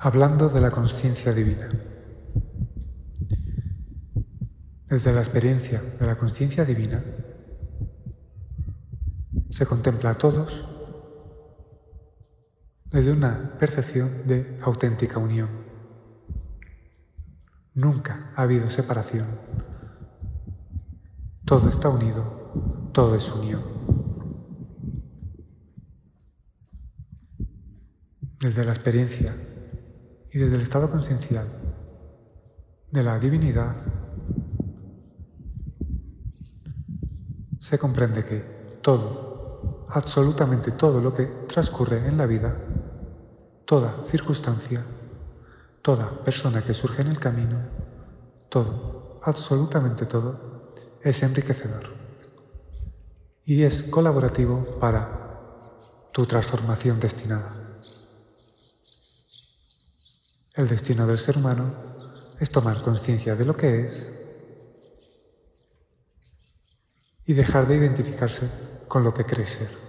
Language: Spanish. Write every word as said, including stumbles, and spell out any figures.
Hablando de la consciencia divina. Desde la experiencia de la consciencia divina, se contempla a todos desde una percepción de auténtica unión. Nunca ha habido separación. Todo está unido, todo es unión. Desde la experiencia y desde el estado consciencial de la divinidad, se comprende que todo, absolutamente todo lo que transcurre en la vida, toda circunstancia, toda persona que surge en el camino, todo, absolutamente todo, es enriquecedor y es colaborativo para tu transformación destinada. El destino del ser humano es tomar conciencia de lo que es y dejar de identificarse con lo que cree ser.